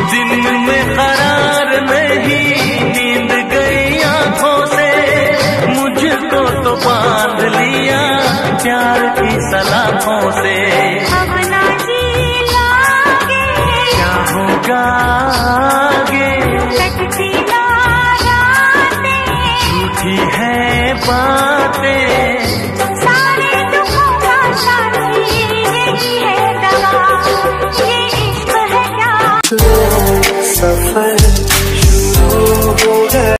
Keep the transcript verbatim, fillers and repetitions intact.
दिन में करार नहीं, नींद गई आंखों से, मुझको तो बांध लिया प्यार की सलाखों से। अब ना जी लागे, क्या होगा आगे